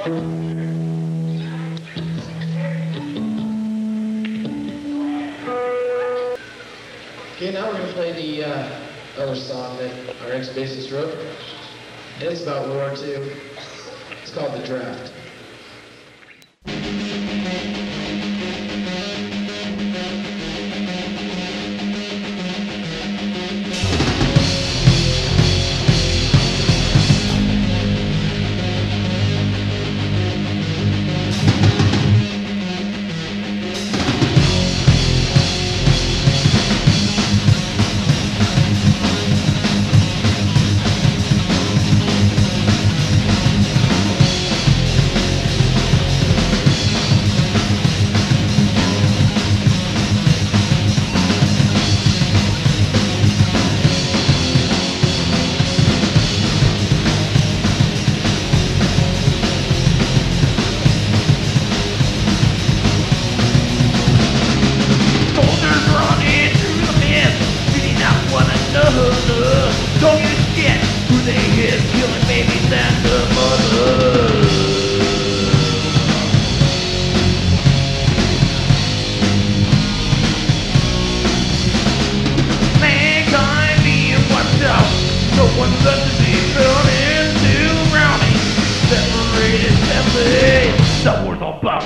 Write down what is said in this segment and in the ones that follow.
Okay, now we're going to play the other song that our ex-bassist wrote. It's about World War II. It's called The Draft. Don't you shit who they hit, killing babies and the mother. Mankind being wiped out, no one left to be thrown into drowning. Separated families, that war's all about.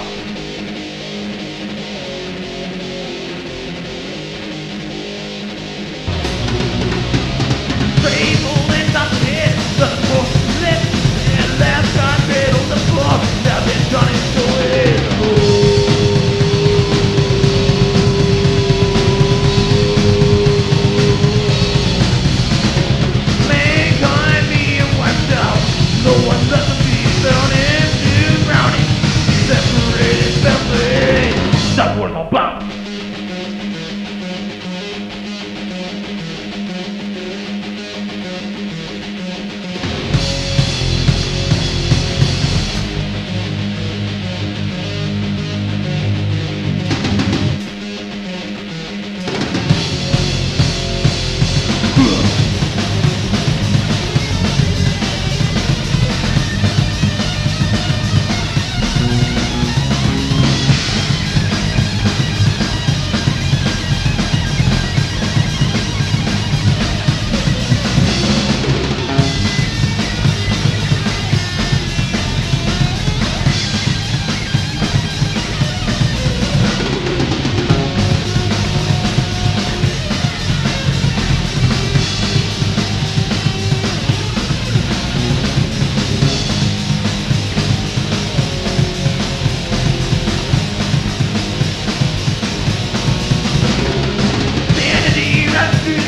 Mankind being wiped out, no one left to be thrown into drowning. Separated families, that's what it's all about. Sanity,